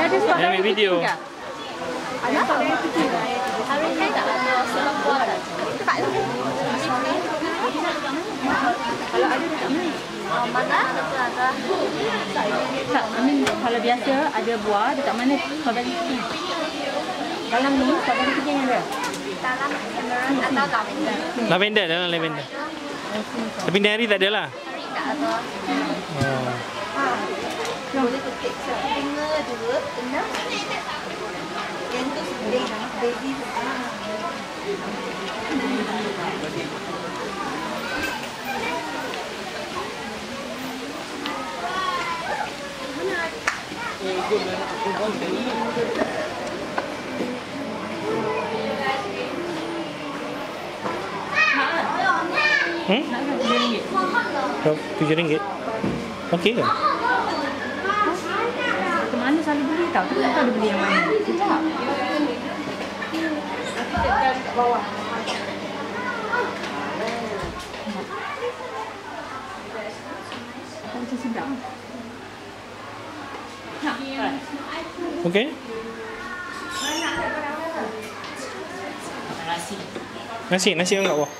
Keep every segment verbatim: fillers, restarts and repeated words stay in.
ada strawberry ambil video. Ada strawberry kecil. Hari ni tak ada sebab buat. Tak ada. Kalau ada dekat mana? Oh, mana? Ada. Tak, I mean, kalau biasa ada buah dekat mana strawberry kecil? Dalam ni strawberry kecil yang ada. Dalam emerald atau lavender. Lavender, dalam lavender. Tapi ni hari tak ada lah. Hari tak ada. Oh. Boleh tukik bunga dulu, benar? Yang tu baby. Hmm? tujuh ringgit. Okey ke? Ke mana selalu beli tau? Tapi tak tahu dia beli yang mana. Sekejap. Dekat bawah. Macam sedap. Nak? Okey. Nasi. Nasi, nasi enggak wah.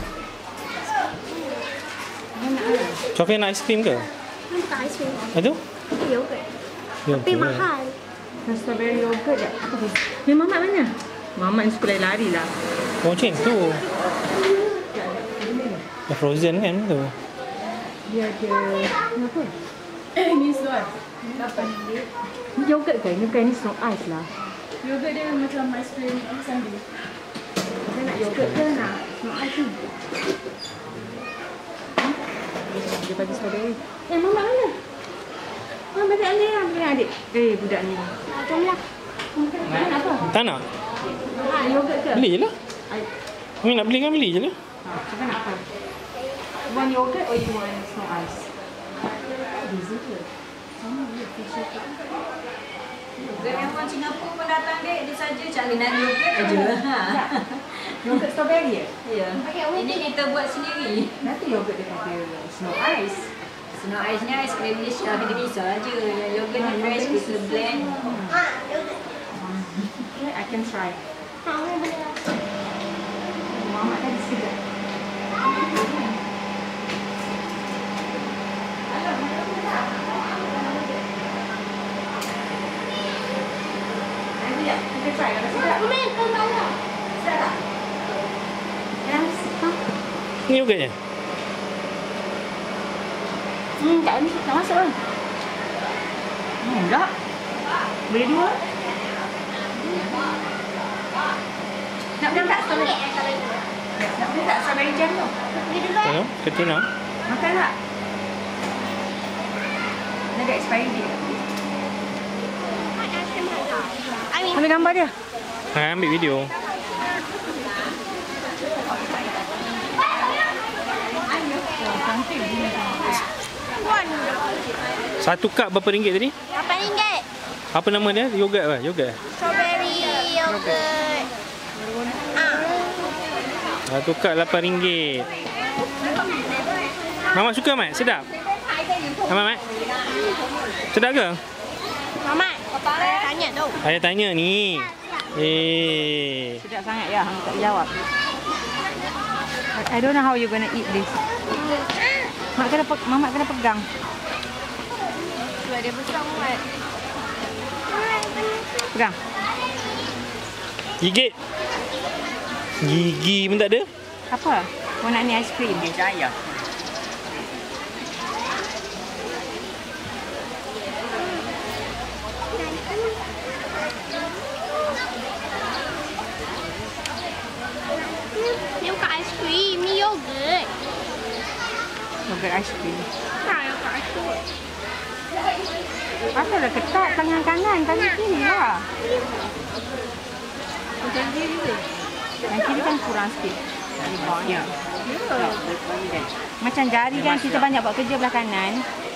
Sofia nak aiskrim ke? Nampak aiskrim. Itu? Yogurt. Ya, Tapi mahal. Strawberry yogurt tak? Apa tu? Ni Mamat mana? Mamat ni suka lari-lari lah. Oh, macam tu. Dah frozen kan tu? Dia ada... Ni apa? Eh, ni slow ice. lapan ringgit. Ni yogurt ke? Ni bukan, ni snow ice lah. Yogurt dia macam aiskrim sandwich. Saya nak yogurt ke nak snow ice ni? Dia bagi strawberry. Eh, Mamat mana? Mamat bagi adik lah. Bagi adik. Eh, budak ni. Jom lah. Mamat apa? Tak nak? Ha, yogurt ke? Beli je lah. I, Kami nak beli kan beli je lah. ha, siapa nak apa? You want yogurt or you want snow ice? Beza ke? Sama je, facial ke? Yogurt yang orang Singapura pun datang dek, dia saja cari nak yogurt aja. Ha. Yogurt strawberry ya? Ya. Ini kita buat sendiri. Nanti yogurt dia ada snow ice. Snow ice ni ais krim dia sudah kita bisa aja. Yang yogurt ni fresh kita blend. Okay, I can try. Ha, boleh. Mamat tadi sekejap. Nanti ya, kita try kalau sedap. Boleh, kau tahu tak? Sedap tak? Yes. Ha? Ni yogurtnya? Hmm, tak ni tak masuk kan? Hmm, enggak. Boleh dua? Nak beli tak strawberry? Nak beli tak strawberry jam tu? Pergi dulu eh. Hello, Katrina. Makan tak? Ni ada expiry date. Amin. Ambil gambar dia. Ha, ambil video. Satu cup berapa ringgit tadi? lapan ringgit. Apa nama dia? Yogurt apa? Yogurt? Strawberry yogurt. Ah. Satu cup lapan ringgit. Mamat suka, Mat? Sedap? Ha, Mat? Sedap ke? Mamat, saya tanya tu. Saya tanya ni. Eh. Sedap sangat ya, hang tak jawab. I don't know how you gonna eat this. Mak kena pe- Mamat kena pegang. Sebab dia besar muat. Pegang. Gigit. Gigi pun tak ada. Apa? Kau nak ni aiskrim? Dia jaya. Ni bukan aiskrim, ni yogurt. Yogurt aiskrim. Tak, yogurt aiskrim. Apa dah ketat tangan kanan, tangan kiri lah. Macam kiri tu. Yang kiri kan kurang sikit. Ya. Macam jari kan kita banyak buat kerja belah kanan.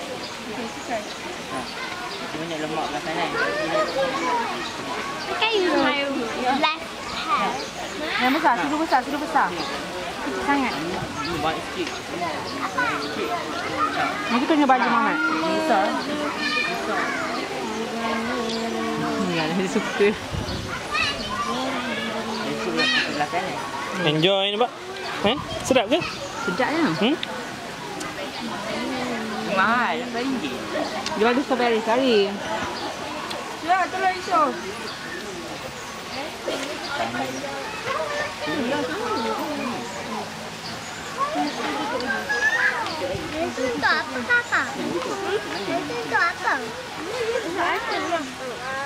Banyak lemak belah kanan. I can use my left hand. Yang besar, sudu besar, sudu besar. Kecil sangat. Ni banyak sikit. Nanti kena baju Mamat. Besar. Dia suka. Dia suka sebelah kanan. Enjoy nampak. Eh? Sedap ke? Sedap ya? Hmm? Mahal, lapan ringgit. Dia bagus strawberry sekali. Ya, telur isu. Itu untuk apa, Kakak? Itu untuk apa? Untuk apa?